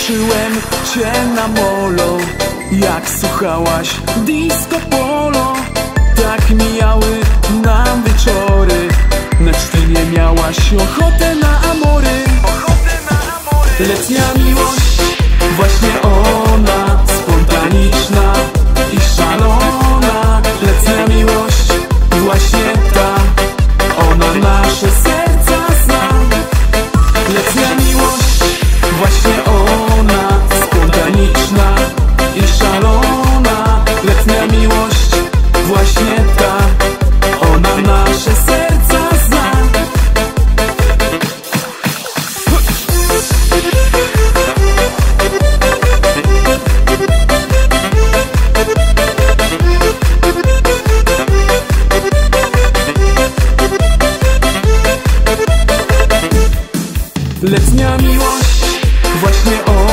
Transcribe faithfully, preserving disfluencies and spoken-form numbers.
Zobaczyłem cię na molo, jak słuchałaś disco polo. Tak mijały nam wieczory, lecz ty nie miałaś ochotę na amory. Letnia miłość, właśnie ona, spontaniczna i szalona. Letnia miłość, właśnie ta, ona nasze serca zna. Letnia miłość, właśnie ona, spontaniczna i szalona. Letnia miłość, właśnie ta, ona nasze serca zna. Letnia miłość, właśnie ona.